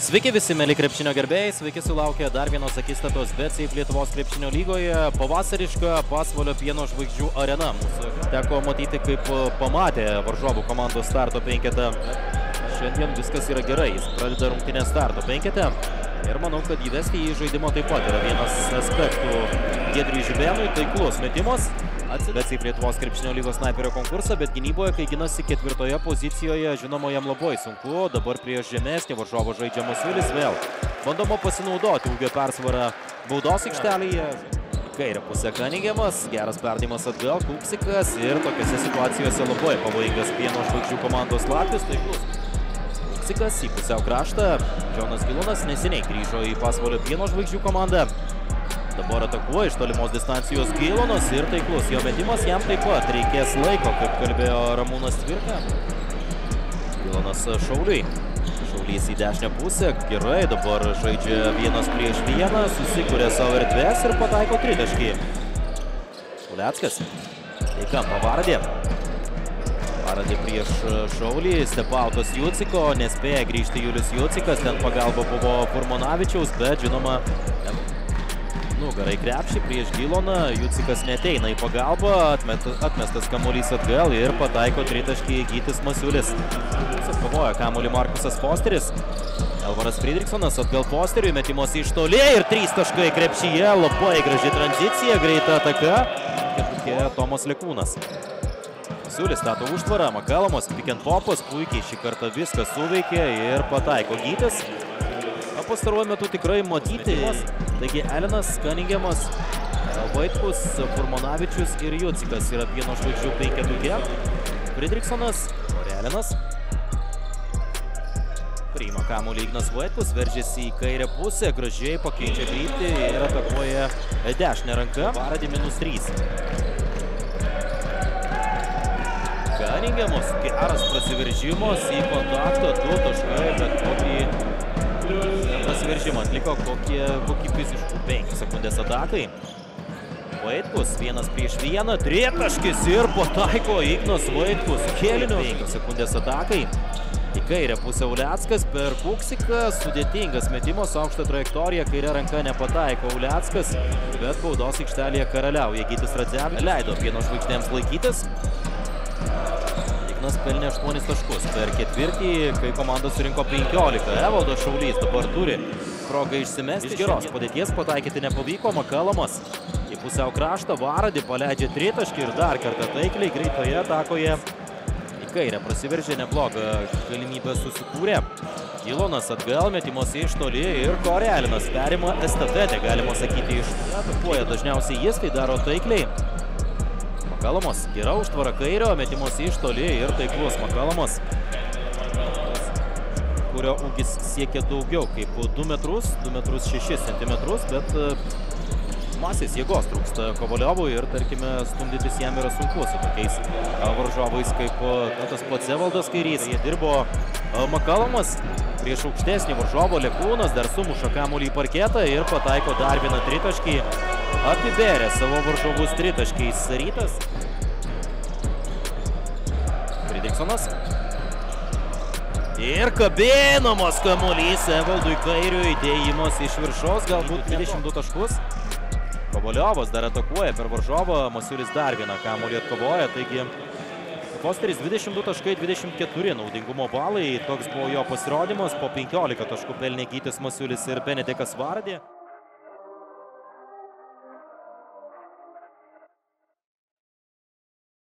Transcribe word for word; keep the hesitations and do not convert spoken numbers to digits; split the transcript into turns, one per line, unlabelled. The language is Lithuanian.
Sveiki visi, mėly krepšinio gerbėjai, sveiki sulaukę dar vienos akistatos BetSafe Lietuvos krepšinio lygoje. Pavasariška Pasvalio pieno žvaigždžių arena. Mūsų teko matyti, kaip pamatė varžovų komandos starto penketą. Šiandien viskas yra gerai, jis pradeda rungtynės starto penketę. Ir manau, kad įvesti į žaidimą taip pat yra vienas aspektų Giedriui Žibėnui, taiklus metimas. BetSafe Lietuvos krepšinio lygos snaiperio konkursą, bet gynyboje, kai ginasi ketvirtoje pozicijoje, žinoma, jam labai sunku. Dabar prieš žemesnį varžovą žaidžia Masiulis vėl. Bandoma pasinaudoti ūgio persvarą baudos aikštelėje. Kairė pusė Kaningemas, geras perdavimas atgal, Kuksikas ir tokiose situacijose labai pavojingas pieno žvaigždžių komandos Latvis. Taiklus Kuksikas į pusiau kraštą. Džonas Gilonas neseniai grįžo į Pasvalio pieno žvaigždžių komandą. Dabar atakuoja iš tolimos distancijos Gilonas ir taiklus. Jo metimas jam taip pat reikės laiko, kaip kalbėjo Ramūnas Tvirka. Gilonas Šauliui. Šaulys į dešinę pusę. Gerai, dabar žaidžia vienas prieš vieną, susikuria savo erdvės ir pataiko tritaškį. Uleckas. Į kampą Vardė. Vardė prieš Šaulį. Stepautas Juciko. Nespėja grįžti Julius Jucikas. Ten pagalba buvo Furmonavičiaus, bet žinoma, nugarai krepšį prieš Giloną. Jucikas neteina į pagalbą. Atmet, atmestas kamuolys atgal ir pataiko tritaškį Gytis Masiulis. Atkovoja kamuolį Markusas Fosteris. Elvaras Fridriksonas atgal Fosteriui. Metimas iš toli ir trys taškai krepšyje. Labai graži tranzicija, greita ataka. Ketukė Tomas Lekūnas. Masiulis stato užtvarą. Makalamas, pick and popas. Puikiai šį kartą viskas suveikė ir pataiko Gytis. Pastaruoju metu tikrai matyti. Taigi Elinas, Kaningemas, Vaitkus, Furmonavičius ir Jucikas yra pieno žvaigždžių penketuke. Fridriksonas, Elinas. Priima kamuolį Ignas Vaitkus, veržiasi į kairę pusę, gražiai pakeičia kryptį ir atakuoja dešinę ranką. Vardė minus trys. Kaningemas, geras prasiveržimas į kontaktą, du taškai, bet kokį prasiveržimą atliko, kokie, kokį fiziškų penkių sekundės atakai. Vaitkus, vienas prieš vieną, tritaškis ir pataiko Ignas Vaitkus. Kėlinio penkių sekundės atakai. Į kairę pusę Uleckas per Kuksiką. Sudėtingas metimas, aukštą trajektoriją, kairė ranka nepataiko Uleckas, bet baudos aikštelėje karaliauja Gytis Radzevičius. Leido pieno žvaigždėms laikytis. Ignas pelnė aštuonis taškus per ketvirtį, kai komanda surinko penkiolika. Evaldas Šaulys dabar turi progą išsimesti. Iš geros padėties pataikyti nepavyko. Makalamas į pusiau kraštą. Vardė paleidžia tritaškį ir dar kartą taikliai greitoje atakoje į kairę prasiveržė, neblogą galimybę susikūrė. Gilonas atgal, metimas iš toli ir Korelinas perima estafetę, galima sakyti, iš atakuoja dažniausiai jis, tai daro taikliai. Makalamas, gera užtvara kairio, metimas iš toli ir taiklus Makalamas, kurio ūgis siekia daugiau kaip du metrus, du metrus šešis centimetrus, bet masės jėgos trūksta Kovaliovui ir, tarkime, stumdytis jam yra sunku su tokiais varžovais kaip na, tas pats Evaldas Kairys. Jie dirbo Makalamas prieš aukštesnį varžovą Lekūnas, dar sumuša kamuolį į parketą ir pataiko dar vieną tritaškį. Apibėrė savo varžovus tritaškiais Rytas. Fridriksonas. Ir kabinamas kamuolys Evaldui Kairiui, dėjimas iš viršaus, galbūt dvidešimt du taškus. Kovaliovas dar atakuoja per varžovą, Masiulis dar vieną kamuolį atkovoja, taigi Fosteris dvidešimt du taškai, dvidešimt keturi naudingumo balai, toks buvo jo pasirodymas, po penkiolika taškų pelnė Gytis Masiulis ir Benedikas Vardė.